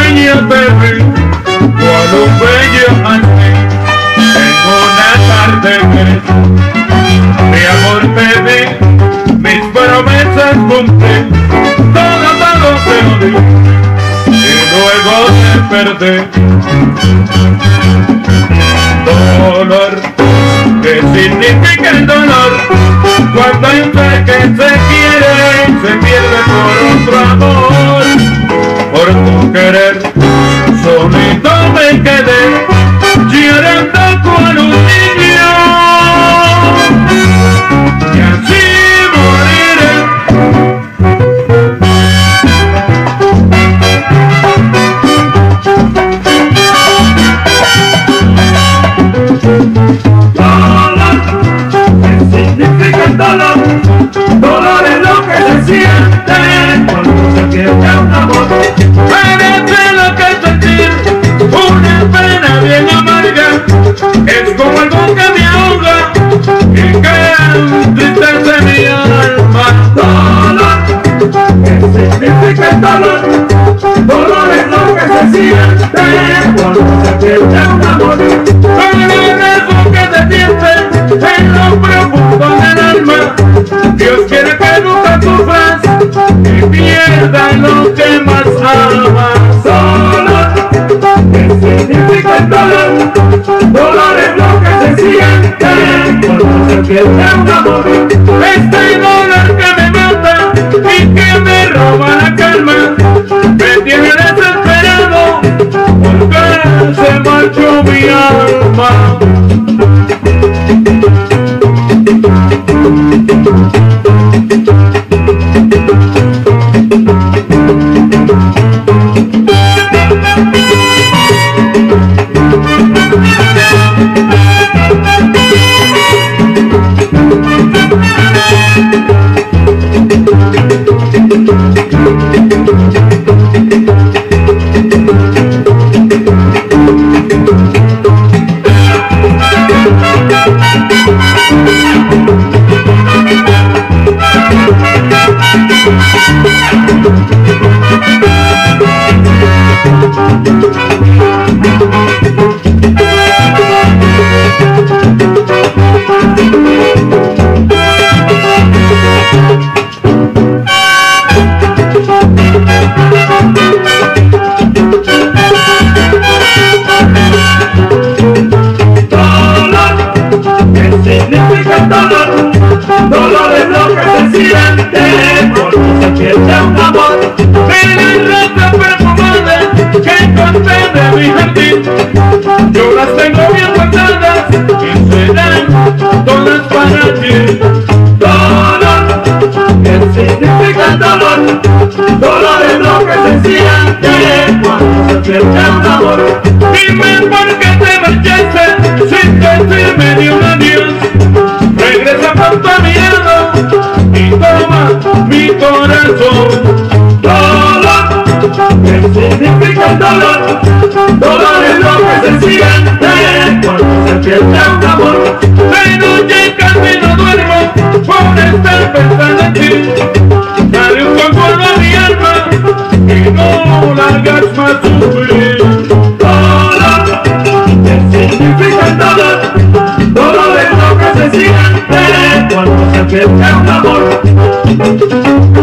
sueño te vi, cual un bello ángel, en una tarde gris. Mi amor te di, mis promesas cumplí, todo te lo di, y luego te perdí. Dolor, ¿qué significa el dolor? Cuando hay un ser que se quiere y se pierde por otro amor. Por tu querer, solito me quedé, llorando con un niño, y así moriré. Dolor, ¿qué significa el dolor? Dolor es lo que se siente cuando se pierde un amor. Parece lo que sentir, una pena bien amarga, es como algo que me ahoga y que entristece mi alma. Dolor, ¿qué significa el dolor? Dolor es lo que se siente cuando se pierde un amor. En lo profundo del alma, Dios quiere que nunca sufras y pierdas lo que más amas. Dolor, ¿qué significa el dolor? Dolor es lo que se siente cuando se pierde un amor. Este dolor que me mata y que me roba la calma, me tiene desesperado porque se marchó mi alma. Significa el dolor, dolor es lo que se siente cuando se pierde un amor. Mira el rostro perfumado que encontré de mi jardín, yo las tengo bien guardadas y serán todas para ti. Dolor, ¿qué significa el dolor? Dolor es lo que se siente cuando se pierde un amor. Dime por qué te marchaste sin decirme ni un adiós. Regresa pronto a mi lado y toma mi corazón. Dolor, ¿qué significa el dolor? Dolor es lo que se siente cuando se pierde un amor. De noche casi no duermo por estar pensando en ti. Dale un poco a mi alma y no la hagas más sufrir. Dolor, ¿qué significa el dolor? Dolor es lo que se siente cuando se pierde un amor.